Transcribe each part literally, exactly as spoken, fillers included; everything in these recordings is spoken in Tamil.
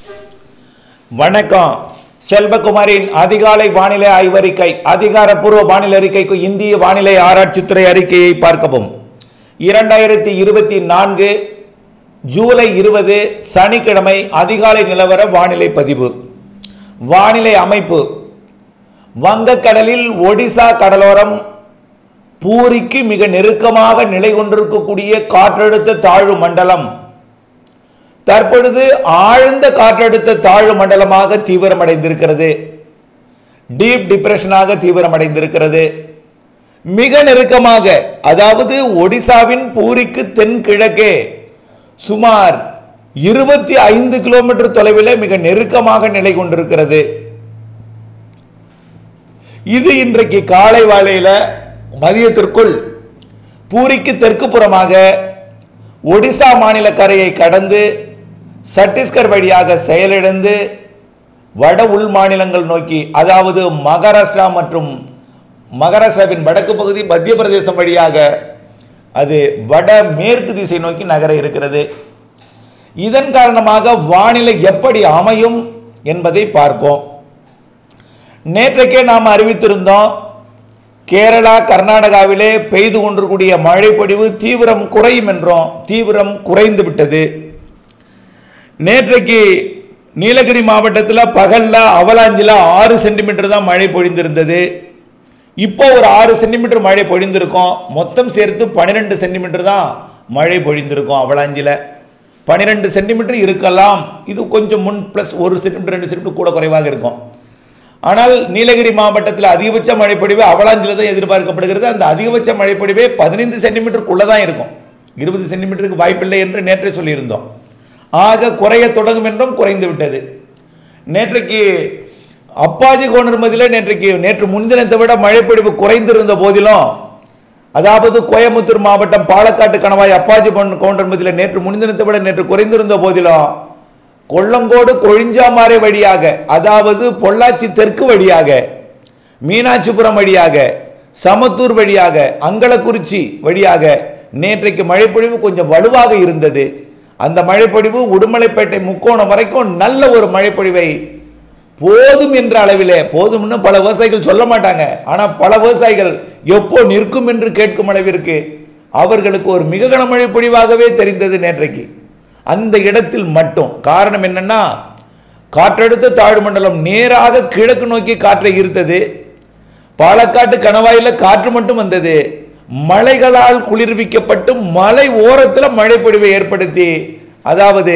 வணக்கம். செல்வகுமாரின் அதிகாலை வானிலை ஆய்வறிக்கை. அதிகாரப்பூர்வ வானிலை அறிக்கைக்கு இந்திய வானிலை ஆராய்ச்சித்துறை அறிக்கையை பார்க்கவும். இரண்டாயிரத்தி இருபத்தி நான்கு ஜூலை இருபது சனிக்கிழமை அதிகாலை நிலவர வானிலை பதிவு. வானிலை அமைப்பு: வங்கக்கடலில் ஒடிசா கடலோரம் பூரிக்கு மிக நெருக்கமாக நிலை கொண்டிருக்கக்கூடிய காற்றழுத்த தாழ்வு மண்டலம் தற்பொழுது ஆழ்ந்த காற்றழுத்த தாழ்வு மண்டலமாக தீவிரமடைந்திருக்கிறது. டீப் டிப்ரெஷனாக தீவிரமடைந்திருக்கிறது. மிக நெருக்கமாக, அதாவது ஒடிசாவின் பூரிக்கு தென்கிழக்கே சுமார் இருபத்தி ஐந்து கிலோமீட்டர் தொலைவில் மிக நெருக்கமாக நிலை கொண்டிருக்கிறது. இது இன்றைக்கு காலை வேளையில மதியத்திற்குள் பூரிக்கு தெற்கு புறமாக ஒடிசா மாநில கரையை கடந்து சத்தீஸ்கர் வழியாக செயலிழந்து வட உள் மாநிலங்கள் நோக்கி, அதாவது மகாராஷ்டிரா மற்றும் மகாராஷ்டிராவின் வடக்கு பகுதி மத்திய பிரதேசம் வழியாக அது வட மேற்கு திசை நோக்கி நகர இருக்கிறது. இதன் காரணமாக வானிலை எப்படி அமையும் என்பதை பார்ப்போம். நேற்றைக்கே நாம் அறிவித்திருந்தோம், கேரளா கர்நாடகாவிலே பெய்து கொண்டிருக்கூடிய மழைப்பொழிவு தீவிரம் குறையும் என்றோம். தீவிரம் குறைந்து விட்டது. நேற்றைக்கு நீலகிரி மாவட்டத்தில் பகலில் அவலாஞ்சில் ஆறு சென்டிமீட்டர் தான் மழை பொழிந்திருந்தது. இப்போ ஒரு ஆறு சென்டிமீட்டர் மழை பொழிந்திருக்கோம். மொத்தம் சேர்த்து பன்னிரெண்டு சென்டிமீட்டர் தான் மழை பொழிந்திருக்கோம். அவலாஞ்சில் பன்னிரெண்டு சென்டிமீட்டர் இருக்கலாம். இது கொஞ்சம் முன் ப்ளஸ் ஒரு சென்டிமீட்டர் ரெண்டு சென்டிமீட்டர் கூட குறைவாக இருக்கும். ஆனால் நீலகிரி மாவட்டத்தில் அதிகபட்ச மழைப்பொழிவு அவலாஞ்சில் தான் எதிர்பார்க்கப்படுகிறது. அந்த அதிகபட்ச மழைப்பொழிவே பதினைந்து சென்டிமீட்டருக்குள்ளே தான் இருக்கும். இருபது சென்டிமீட்டருக்கு வாய்ப்பில்லை என்று நேற்றே சொல்லியிருந்தோம். ஆக குறைய தொடங்கும் என்றும் குறைந்து விட்டது. நேற்றைக்கு அப்பாஜி கோணர்மதியில் நேற்றைக்கு நேற்று முன்தினத்தை விட மழைப்பொழிவு குறைந்திருந்த போதிலும், அதாவது கோயம்புத்தூர் மாவட்டம் பாலக்காட்டு கணவாய் அப்பாஜி கோணர்மதியில் நேற்று முன்தினத்தை விட நேற்று குறைந்திருந்த போதிலும் கொல்லங்கோடு கொழிஞ்சாமாறை வழியாக, அதாவது பொள்ளாச்சி தெற்கு வழியாக, மீனாட்சிபுரம் வழியாக, சமத்தூர் வழியாக, அங்கலக்குறிச்சி வழியாக நேற்றைக்கு மழைப்பொழிவு கொஞ்சம் வலுவாக இருந்தது. அந்த மழைப்பொழிவு உடுமலைப்பேட்டை முக்கோணம் வரைக்கும் நல்ல ஒரு மழைப்பொழிவை போதும் என்ற அளவிலே, போதும்னு பல விவசாயிகள் சொல்ல மாட்டாங்க, ஆனால் பல விவசாயிகள் எப்போ நிற்கும் என்று கேட்கும் அளவிற்கு அவர்களுக்கு ஒரு மிக கனமழை பொழிவாகவே தெரிந்தது நேற்றைக்கு அந்த இடத்தில் மட்டும். காரணம் என்னன்னா, காற்றழுத்த தாழ்வு மண்டலம் நேராக கிழக்கு நோக்கி காற்றை ஈர்த்தது. பாலக்காட்டு கணவாயில் காற்று மட்டும் வந்தது. மலைகளால் குளிர்விக்கப்பட்டு மலை ஓரத்தில் மழை பொழிவை ஏற்படுத்தி, அதாவது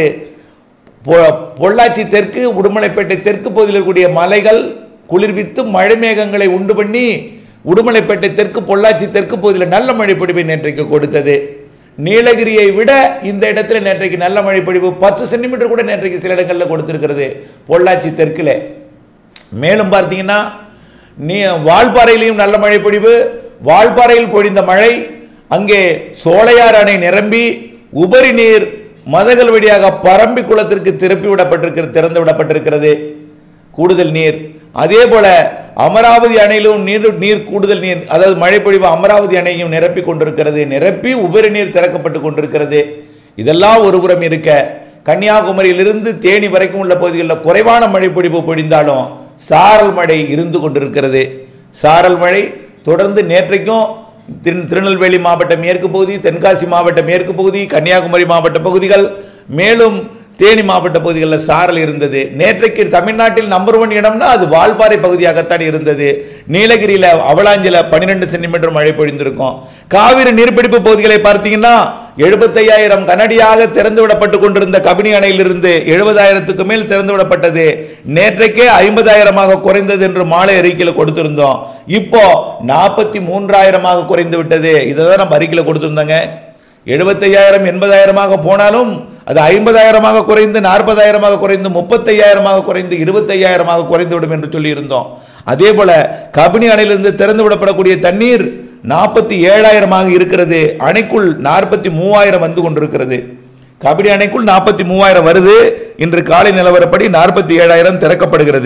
பொள்ளாச்சி தெற்கு உடுமலைப்பேட்டை தெற்கு பகுதியில் இருக்கக்கூடிய மலைகள் குளிர்வித்து மழை மேகங்களை உண்டு பண்ணி உடுமலைப்பேட்டை தெற்கு பொள்ளாச்சி தெற்கு பகுதியில் நல்ல மழை பொழிவை நேற்றைக்கு கொடுத்தது. நீலகிரியை விட இந்த இடத்துல நேற்றைக்கு நல்ல மழை பொழிவு பத்து சென்டிமீட்டர் கூட நேற்றைக்கு சில இடங்களில் கொடுத்திருக்கிறது பொள்ளாச்சி தெற்கில். மேலும் பார்த்தீங்கன்னா நீ வால்பாறையிலையும் நல்ல மழை பொழிவு. வால்பாறையில் பொழிந்த மழை அங்கே சோலையார் அணை நிரம்பி உபரி நீர் மதகல் வழியாக பரம்பி குளத்திற்கு திருப்பி விடப்பட்டிருக்கிறது திறந்து விடப்பட்டிருக்கிறது கூடுதல் நீர். அதே போல அமராவதி அணையிலும் நீர் நீர் கூடுதல் நீர், அதாவது மழைப்பொழிவு அமராவதி அணையும் நிரப்பி கொண்டிருக்கிறது. நிரப்பி உபரி நீர் திறக்கப்பட்டு கொண்டிருக்கிறது. இதெல்லாம் ஒருபுறம் இருக்க, கன்னியாகுமரியிலிருந்து தேனி வரைக்கும் உள்ள பகுதிகளில் குறைவான மழைப்பொழிவு பொழிந்தாலும் சாரல் மழை இருந்து கொண்டிருக்கிறது. சாரல் மழை தொடர்ந்து நேற்றைக்கும் திருநெல்வேலி மாவட்ட மேற்கு பகுதி, தென்காசி மாவட்ட மேற்கு பகுதி, கன்னியாகுமரி மாவட்ட பகுதிகள், மேலும் தேனி மாவட்ட பகுதிகளில் சாரல் இருந்தது. நேற்றைக்கு தமிழ்நாட்டில் நம்பர் ஒன் இடம்னா அது வால்பாறை பகுதியாகத்தான் இருந்தது. நீலகிரியில் அவலாஞ்சில் பன்னிரெண்டு சென்டிமீட்டர் மழை பொழிந்திருக்கும். காவிரி நீர்பிடிப்பு பகுதிகளை பார்த்தீங்கன்னா எழுபத்தையாயிரம் கனடியாக திறந்து விடப்பட்டு கொண்டிருந்த கபினி அணையிலிருந்து எழுபதாயிரத்துக்கு மேல் திறந்து விடப்பட்டது. நேற்றைக்கே ஐம்பதாயிரமாக குறைந்தது என்று மாலை அறிக்கையில் கொடுத்திருந்தோம். இப்போ நாற்பத்தி மூன்றாயிரமாக குறைந்து விட்டது. இதை தான் நம்ம அறிக்கையில் கொடுத்திருந்தாங்க. எழுபத்தையாயிரம் எண்பதாயிரமாக போனாலும் அது ஐம்பதாயிரமாக குறைந்து நாற்பதாயிரமாக குறைந்து முப்பத்தையாயிரமாக குறைந்து இருபத்தையாயிரமாக குறைந்துவிடும் என்று சொல்லியிருந்தோம். அதே போல கபினி அணையிலிருந்து திறந்து விடப்படக்கூடிய தண்ணீர் நாற்பத்தி ஏழாயிரமாக இருக்கிறது. அணைக்குள் நாற்பத்தி மூவாயிரம் வந்து கொண்டிருக்கிறது. கபினி அணைக்குள் நாற்பத்தி மூவாயிரம் வருது. இன்று காலை நிலவரப்படி நாற்பத்தி ஏழாயிரம் திறக்கப்படுகிறது.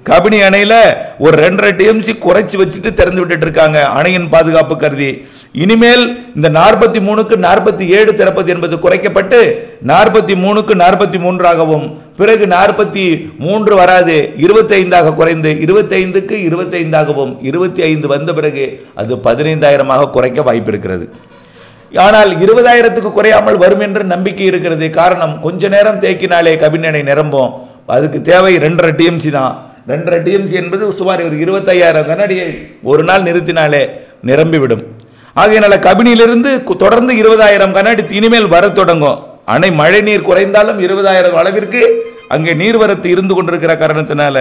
கபினி அணையில் ஒரு ரெண்டரை டிஎம்சி குறைச்சி வச்சுட்டு திறந்து விட்டுட்டு இருக்காங்க அணையின் பாதுகாப்பு கருதி. இனிமேல் இந்த நாற்பத்தி மூணுக்கு நாற்பத்தி ஏழு திறப்பது என்பது குறைக்கப்பட்டு நாற்பத்தி மூணுக்கு நாற்பத்தி மூன்றாகவும் பிறகு நாற்பத்தி மூன்று வராது இருபத்தி ஐந்தாக குறைந்து இருபத்தி ஐந்துக்கு இருபத்தி ஐந்தாகவும் இருபத்தி ஐந்து வந்த பிறகு அது பதினைந்தாயிரமாக குறைக்க வாய்ப்பு இருக்கிறது. ஆனால் இருபதாயிரத்துக்கு குறையாமல் வரும் என்ற நம்பிக்கை இருக்கிறது. காரணம், கொஞ்ச நேரம் தேக்கினாலே கபினி அணை நிரம்பும். அதுக்கு தேவை ரெண்டரை டிஎம்சி தான். ரெண்டரை டிஎம்சி என்பது சுமார் ஒரு இருபத்தையாயிரம் கனடியை ஒரு நாள் நிறுத்தினாலே நிரம்பிவிடும். ஆகையினால கபினியிலிருந்து தொடர்ந்து இருபதாயிரம் கனடி இனிமேல் வர தொடங்கும். அணை மழை நீர் குறைந்தாலும் இருபதாயிரம் அளவிற்கு அங்கே நீர்வரத்து இருந்து கொண்டிருக்கிற காரணத்தினால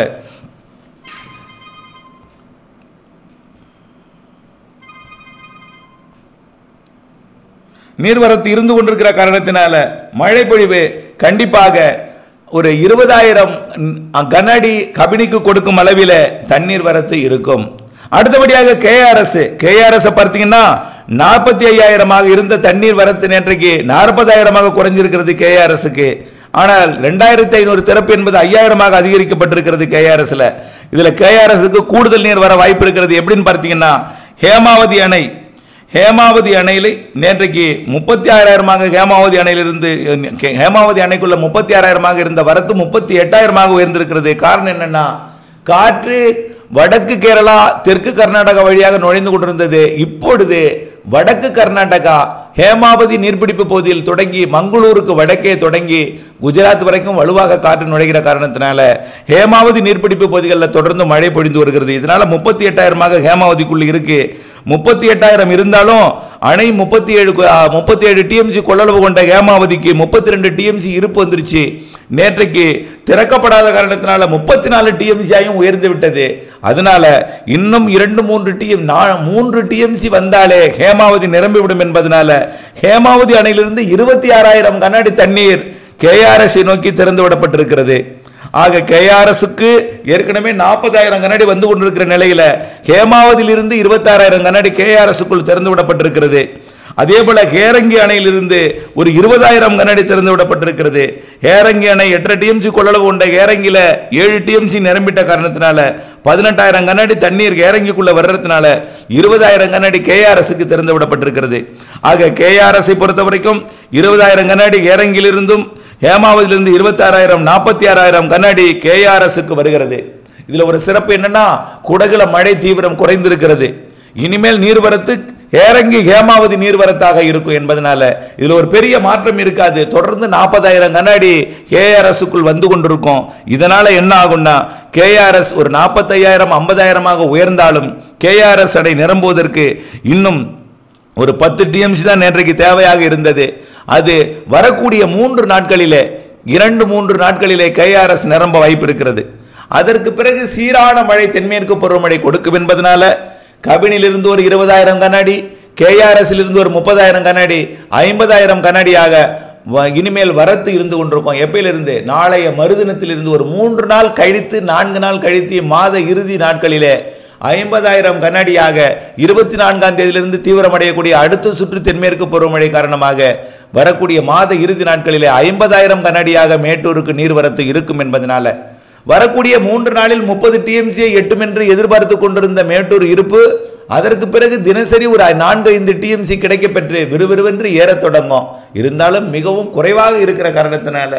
நீர்வரத்து இருந்து கொண்டிருக்கிற காரணத்தினால மழை பொழிவு கண்டிப்பாக ஒரு இருபதாயிரம் கனஅடி கபினிக்கு கொடுக்கும் அளவில் தண்ணீர் வரத்து இருக்கும். அடுத்தபடியாக கேஆர்எஸ் கேஆர்எஸ் பார்த்தீங்கன்னா நாற்பத்தி ஐயாயிரமாக இருந்த தண்ணீர் வரத்து நேற்றைக்கு நாற்பதாயிரமாக குறைஞ்சிருக்கிறது கேஆர்எஸ்க்கு. ஆனால் ரெண்டாயிரத்தி ஐநூறு திறப்பு என்பது ஐயாயிரமாக அதிகரிக்கப்பட்டிருக்கிறது கேஆர்எஸ்ல. இதுல கேஆர்எஸ்க்கு கூடுதல் நீர் வர வாய்ப்பு இருக்கிறது. எப்படின்னு பார்த்தீங்கன்னா ஹேமாவதி அணை ஹேமாவதி அணையில் நேற்றைக்கு முப்பத்தி ஆறாயிரமாக ஹேமாவதி அணையிலிருந்து ஹேமாவதி அணைக்குள்ள முப்பத்தி ஆறாயிரமாக இருந்த வரத்து முப்பத்தி எட்டாயிரமாக உயர்ந்திருக்கிறது. காரணம் என்னன்னா, காற்று வடக்கு கேரளா தெற்கு கர்நாடகா வழியாக நுழைந்து கொண்டிருந்தது. இப்பொழுது வடக்கு கர்நாடகா ஹேமாவதி நீர்பிடிப்பு பகுதியில் தொடங்கி மங்களூருக்கு வடக்கே தொடங்கி குஜராத் வரைக்கும் வலுவாக காற்று நுழைகிற காரணத்தினால ஹேமாவதி நீர்பிடிப்பு பகுதிகளில் தொடர்ந்து மழை பொழிந்து வருகிறது. இதனால முப்பத்தி எட்டாயிரமாக ஹேமாவதிக்குள்ள இருக்கு. முப்பத்தி எட்டாயிரம் இருந்தாலும் அணை முப்பத்தி ஏழு முப்பத்தி ஏழு டிஎம்சி கொள்ளளவு கொண்ட ஹேமாவதிக்கு முப்பத்தி ரெண்டு டிஎம்சி இருப்பு வந்துருச்சு. நேற்றைக்கு திறக்கப்படாத காரணத்தினால முப்பத்தி நாலு டிஎம்சி ஆயும் உயர்ந்து விட்டது. அதனால இன்னும் இரண்டு மூன்று டிஎம் மூன்று டிஎம்சி வந்தாலே ஹேமாவதி நிரம்பிவிடும் என்பதனால ஹேமாவதி அணையிலிருந்து இருபத்தி ஆறாயிரம் கனஅடி தண்ணீர் கேஆர்எஸ் நோக்கி திறந்து விடப்பட்டிருக்கிறது. ஆக கேஆர்எஸ்க்கு ஏற்கனவே நாற்பதாயிரம் கனஅடி வந்து கொண்டிருக்கிற நிலையில ஹேமாவதியிலிருந்து இருபத்தி ஆறாயிரம் கனஅடி கேஆர்எஸ்க்குள் திறந்து விடப்பட்டிருக்கிறது. அதே போல ஹேரங்கி அணையிலிருந்து ஒரு இருபதாயிரம் கனஅடி திறந்து விடப்பட்டிருக்கிறது. ஹேரங்கி அணை எட்டரை டிஎம்சி கொள்ளளவு கொண்ட ஹேரங்கில ஏழு டிஎம்சி நிரம்பிட்ட காரணத்தினால பதினெட்டாயிரம் கனஅடி தண்ணீர் ஹேரங்கிக்குள்ள வர்றதுனால இருபதாயிரம் கனஅடி கேஆர்எஸ்க்கு திறந்து விடப்பட்டிருக்கிறது. ஆக கேஆர்எஸ் பொறுத்த வரைக்கும் இருபதாயிரம் கனஅடி ஹேரங்கிலிருந்தும் ஹேமாவதியிலிருந்து இருபத்தி ஆறாயிரம் நாற்பத்தி ஆறாயிரம் கனஅடி கேஆர்எஸ்க்கு வருகிறது. இதுல ஒரு சிறப்பு என்னன்னா, குடகுல மழை தீவிரம் குறைந்திருக்கிறது. இனிமேல் நீர்வரத்து ஹேரங்கி ஹேமாவதி நீர்வரத்தாக இருக்கும் என்பதனால இதுல ஒரு பெரிய மாற்றம் இருக்காது. தொடர்ந்து நாற்பதாயிரம் கனஅடி கேஆர்எஸ்க்குள் வந்து கொண்டிருக்கும். இதனால என்ன ஆகும்னா, கேஆர்எஸ் ஒரு நாற்பத்தையாயிரம் ஐம்பதாயிரமாக உயர்ந்தாலும் கேஆர்எஸ் அணை நிரம்புவதற்கு இன்னும் ஒரு பத்து டிஎம்சி தான் நேற்றைக்கு தேவையாக இருந்தது. அது வரக்கூடிய மூன்று நாட்களிலே இரண்டு மூன்று நாட்களிலே கேஆர்எஸ் நிரம்ப வாய்ப்பு இருக்கிறது. அதற்கு பிறகு சீரான மழை தென்மேற்கு பருவமழை கொடுக்கும் என்பதனால கபினிலிருந்து ஒரு இருபதாயிரம் கனஅடி கேஆர்எஸ் இருந்து ஒரு முப்பதாயிரம் கனஅடி ஐம்பதாயிரம் கனஅடியாக இனிமேல் வரத்து இருந்து கொண்டிருக்கும். எப்பயிலிருந்து, நாளைய மறுதினத்திலிருந்து ஒரு மூன்று நாள் கழித்து நான்கு நாள் கழித்து மாத இறுதி நாட்களிலே ஐம்பதாயிரம் கனஅடியாக இருபத்தி நான்காம் தேதியிலிருந்து தீவிரமடையக்கூடிய அடுத்த சுற்று தென்மேற்கு பருவமழை காரணமாக வரக்கூடிய மாத இறுதி நாட்களிலே ஐம்பதாயிரம் கனஅடியாக மேட்டூருக்கு நீர்வரத்து இருக்கும் என்பதனால வரக்கூடிய மூன்று நாளில் முப்பது டிஎம்சியை எட்டும் என்று எதிர்பார்த்து கொண்டிருந்த மேட்டூர் இருப்பு அதற்கு பிறகு தினசரி ஒரு நான்கு ஐந்து டிஎம்சி கிடைக்கப்பெற்று விறுவிறுவென்று ஏறத் தொடங்கும். இருந்தாலும் மிகவும் குறைவாக இருக்கிற காரணத்தினால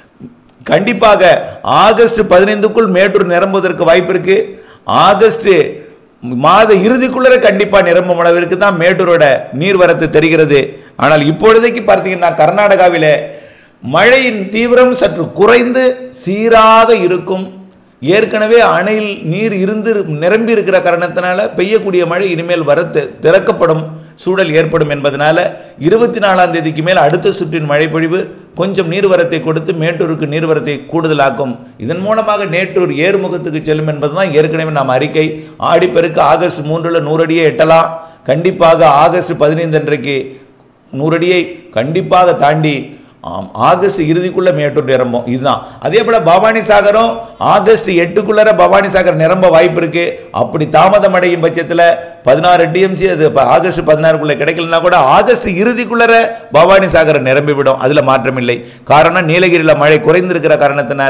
கண்டிப்பாக ஆகஸ்ட் பதினைந்துக்குள் மேட்டூர் நிரம்புவதற்கு வாய்ப்பு இருக்கு. ஆகஸ்ட் மாத இறுதிக்குள்ளே கண்டிப்பாக நிரம்பும் அளவிற்கு தான் மேட்டூரோட நீர்வரத்து தெரிகிறது. ஆனால் இப்பொழுதைக்கு பார்த்தீங்கன்னா கர்நாடகாவில் மழையின் தீவிரம் சற்று குறைந்து சீராக இருக்கும். ஏற்கனவே அணையில் நீர் இருந்து நிரம்பி இருக்கிற காரணத்தினால பெய்யக்கூடிய மழை இனிமேல் வர திறக்கப்படும் சூழல் ஏற்படும் என்பதனால இருபத்தி நாலாம் தேதிக்கு மேல் அடுத்த சுற்றின் மழை பொழிவு கொஞ்சம் நீர்வரத்தை கொடுத்து மேட்டூருக்கு நீர்வரத்தை கூடுதலாக்கும். இதன் மூலமாக மேட்டூர் ஏறுமுகத்துக்கு செல்லும் என்பதுதான் ஏற்கனவே நாம் அறிக்கை. ஆடிப்பெருக்கு ஆகஸ்ட் மூன்றில் நூறு அடியை எட்டலாம். கண்டிப்பாக ஆகஸ்ட் பதினைந்து அன்றைக்கு நூறு அடியை கண்டிப்பாக தாண்டி ஆகஸ்ட் இறுதிக்குள்ள மேட்டூர் நிரம்பும். இதுதான். அதே போல பவானி சாகரும் ஆகஸ்ட் எட்டுக்குள்ள பவானி சாகர் நிரம்ப வாய்ப்பு இருக்கு. அப்படி தாமதம் அடையும் பட்சத்தில் பதினாறு டிஎம்சி அது ஆகஸ்ட் பதினாறுக்குள்ள கிடைக்கலன்னா கூட ஆகஸ்ட் இறுதிக்குள்ள பவானி சாகரை நிரம்பிவிடும். அதுல மாற்றம் இல்லை. காரணம், நீலகிரியில் மழை குறைந்திருக்கிற காரணத்தினால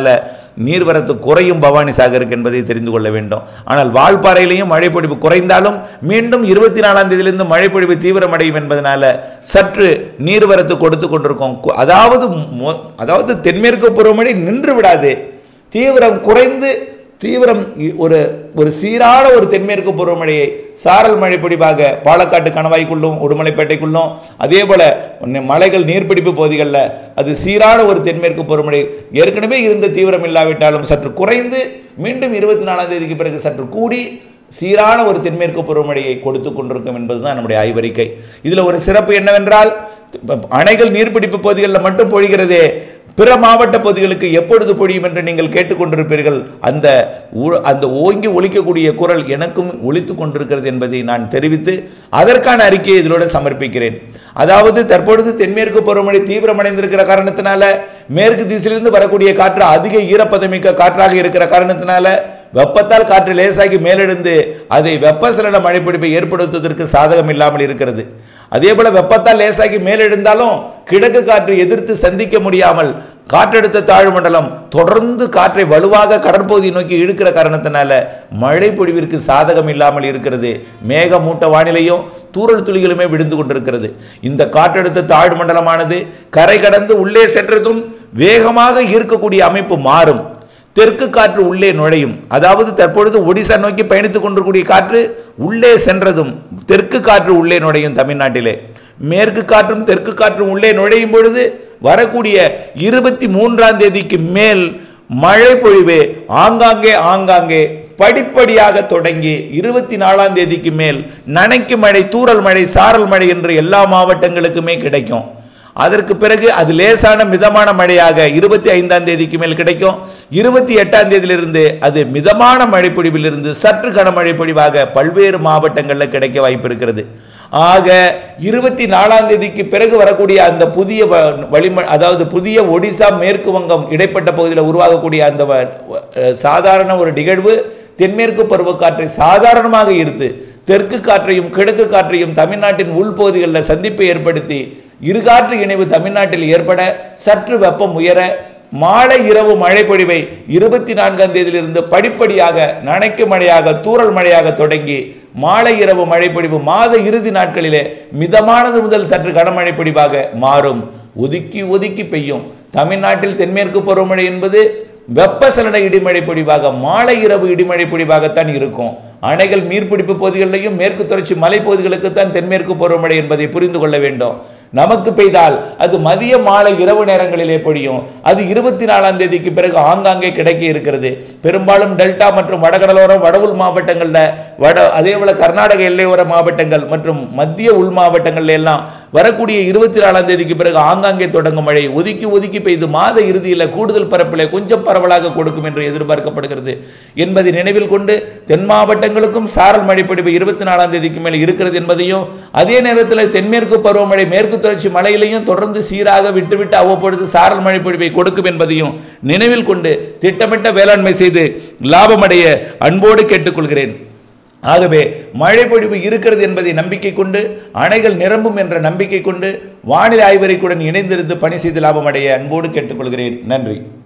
நீர்வரத்து குறையும் பவானி சாகருக்கு என்பதை தெரிந்து கொள்ள வேண்டும். ஆனால் வால்பாறையிலையும் மழைப்பொழிவு குறைந்தாலும் மீண்டும் இருபத்தி நாலாம் தேதியிலிருந்து மழைப்பொழிவு தீவிரமடையும் என்பதனால சற்று நீர்வரத்து கொடுத்து கொண்டிருக்கோம். அதாவது அதாவது தென்மேற்கு பருவமழை நின்று விடாது, தீவிரம் குறைந்து தீவிரம் ஒரு ஒரு சீரான ஒரு தென்மேற்கு பருவமழையை சாரல் மழை பொழிவாக பாலக்காட்டு கணவாய்க்குள்ளும் உடுமலைப்பேட்டைக்குள்ளும் அதே போல மலைகள் நீர்பிடிப்பு பகுதிகளில் அது சீரான ஒரு தென்மேற்கு பருவமழை ஏற்கனவே இருந்த தீவிரம் இல்லாவிட்டாலும் சற்று குறைந்து மீண்டும் இருபத்தி நாலாம் தேதிக்கு பிறகு சற்று கூடி சீரான ஒரு தென்மேற்கு பருவமழையை கொடுத்து கொண்டிருக்கும் என்பதுதான் நம்முடைய ஆய்வறிக்கை. இதில் ஒரு சிறப்பு என்னவென்றால், அணைகள் நீர்பிடிப்பு பகுதிகளில் மட்டும் பொழிகிறதே, பிற மாவட்ட பகுதிகளுக்கு எப்பொழுது பொழியும் என்று நீங்கள் கேட்டுக்கொண்டிருப்பீர்கள். அந்த அந்த ஓங்கி ஒலிக்கக்கூடிய குரல் எனக்கும் ஒலித்து கொண்டிருக்கிறது என்பதை நான் தெரிவித்து அதற்கான அறிக்கையை இதோடு சமர்ப்பிக்கிறேன். அதாவது தற்பொழுது தென்மேற்கு பருவமழை தீவிரமடைந்திருக்கிற காரணத்தினால மேற்கு திசையிலிருந்து வரக்கூடிய காற்று அதிக ஈரப்பதமிக்க காற்றாக இருக்கிற காரணத்தினால வெப்பத்தால் காற்று லேசாகி மேலெழுந்து அதை வெப்பசலன மழைப்பிடிப்பை ஏற்படுத்துவதற்கு சாதகம் இல்லாமல் இருக்கிறது. அதே போல வெப்பத்தால் லேசாகி மேலெழுந்தாலும் கிழக்கு காற்று எதிர்த்து சந்திக்க முடியாமல் காற்றழுத்த தாழ்வு மண்டலம் தொடர்ந்து காற்றை வலுவாக கடற்பகுதியை நோக்கி இழுக்கிற காரணத்தினால மழை பொழிவிற்கு சாதகம் இல்லாமல் இருக்கிறது. மேகமூட்ட வானிலையும் தூறல் துளிகளுமே விழுந்து கொண்டிருக்கிறது. இந்த காற்றழுத்த தாழ்வு மண்டலமானது கரை கடந்து உள்ளே சென்றதும் வேகமாக ஈர்க்கக்கூடிய அமைப்பு மாறும். தெற்கு காற்று உள்ளே நுழையும். அதாவது தற்பொழுது ஒடிசா நோக்கி பயணித்துக் கொண்டிருக்கூடிய காற்று உள்ளே சென்றதும் தெற்கு காற்று உள்ளே நுழையும் தமிழ்நாட்டிலே. மேற்கு காற்றும் தெற்கு காற்றும் உள்ளே நுழையும் பொழுது வரக்கூடிய இருபத்தி மூன்றாம் தேதிக்கு மேல் மழை பொழிவு ஆங்காங்கே ஆங்காங்கே படிப்படியாக தொடங்கி இருபத்தி நாலாம் தேதிக்கு மேல் நனைக்கு மழை, தூறல் மழை, சாரல் மழை என்று எல்லா மாவட்டங்களுக்குமே கிடைக்கும். அதற்கு பிறகு அது லேசான மிதமான மழையாக இருபத்தி ஐந்தாம் தேதிக்கு மேல் கிடைக்கும். இருபத்தி எட்டாம் தேதியிலிருந்து அது மிதமான மழை பொழிவிலிருந்து சற்று கனமழை பொழிவாக பல்வேறு மாவட்டங்களில் கிடைக்க வாய்ப்பு இருக்கிறது. ஆக இருபத்தி நாலாம் தேதிக்கு பிறகு வரக்கூடிய அந்த புதிய வளிம அதாவது புதிய ஒடிசா மேற்கு வங்கம் இடைப்பட்ட பகுதியில் உருவாகக்கூடிய அந்த சாதாரண ஒரு நிகழ்வு தென்மேற்கு பருவக்காற்றை சாதாரணமாக ஈர்த்து தெற்கு காற்றையும் கிழக்கு காற்றையும் தமிழ்நாட்டின் உள்பகுதிகளில் சந்திப்பை ஏற்படுத்தி இருகாற்று இணைவு தமிழ்நாட்டில் ஏற்பட சற்று வெப்பம் உயர மாலை இரவு மழை பொழிவை இருபத்தி நான்காம் தேதியிலிருந்து படிப்படியாக நனைக்கு மழையாக தூறல் மழையாக தொடங்கி மாலை இரவு மழை பொழிவு மாத இறுதி நாட்களிலே மிதமானது முதல் சற்று கனமழை பொழிவாக மாறும். ஒதுக்கி ஒதுக்கி பெய்யும். தமிழ்நாட்டில் தென்மேற்கு பருவமழை என்பது வெப்பசலன இடிமழை பொழிவாக மாலை இரவு இடிமழை பொழிவாகத்தான் இருக்கும். அணைகள் நீர்பிடிப்பு பகுதிகளிலையும் மேற்கு தொடர்ச்சி மலைப்பகுதிகளுக்குத்தான் தென்மேற்கு பருவமழை என்பதை புரிந்து கொள்ள வேண்டும். நமக்கு பெய்தால் அது மதிய மாலை இரவு நேரங்களிலே பொழியும். அது இருபத்தி நாலாம் தேதிக்கு பிறகு ஆங்காங்கே கிடைக்க இருக்கிறது. பெரும்பாலும் டெல்டா மற்றும் வடகடலோரம் வடவுள் மாவட்டங்களில் வட அதே போல கர்நாடக எல்லையோர மாவட்டங்கள் மற்றும் மத்திய உள் மாவட்டங்கள்ல எல்லாம் வரக்கூடிய இருபத்தி நாலாம் தேதிக்கு பிறகு ஆங்காங்கே தொடங்கும் மழை ஒதுக்கி ஒதுக்கி பெய்து மாத இறுதியில் கூடுதல் பரப்பிலே கொஞ்சம் பரவலாக கொடுக்கும் என்று எதிர்பார்க்கப்படுகிறது என்பதை நினைவில் கொண்டு தென் மாவட்டங்களுக்கும் சாரல் மழை பொழிவு இருபத்தி நாலாம் தேதிக்கு மேல் இருக்கிறது என்பதையும் அதே நேரத்தில் தென்மேற்கு பருவமழை மேற்கு தொடர்ச்சி மலையிலையும் தொடர்ந்து சீராக விட்டுவிட்டு அவ்வப்பொழுது சாரல் மழை பொழிவை கொடுக்கும் என்பதையும் நினைவில் கொண்டு திட்டமிட்ட வேளாண்மை செய்து லாபமடைய அன்போடு கேட்டுக்கொள்கிறேன். ஆகவே மழை பொழிவு இருக்கிறது என்பதை நம்பிக்கை கொண்டு அணைகள் நிரம்பும் என்ற நம்பிக்கை கொண்டு வானிலை ஆய்வறிக்கையுடன் இணைந்திருந்து பணி செய்து லாபமடைய அன்போடு கேட்டுக்கொள்கிறேன். நன்றி.